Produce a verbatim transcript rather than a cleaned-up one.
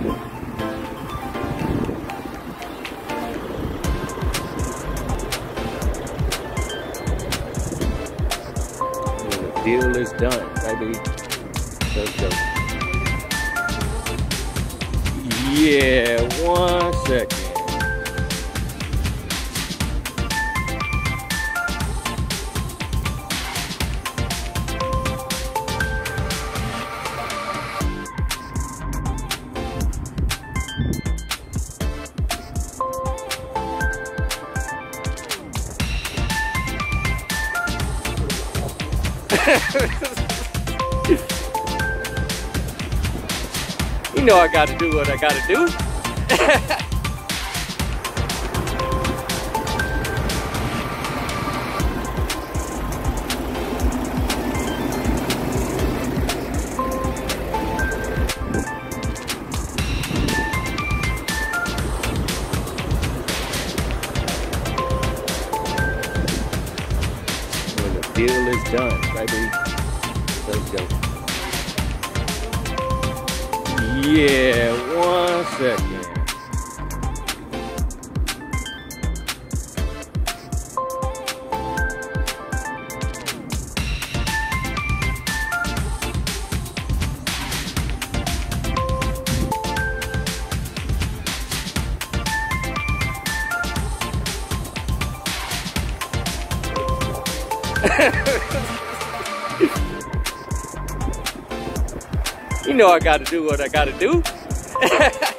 The deal is done, baby. Let's go. Yeah, one second. You know I gotta do what I gotta do. When the deal is done, baby. Let's go. Yeah, one second. You know I gotta do what I gotta do.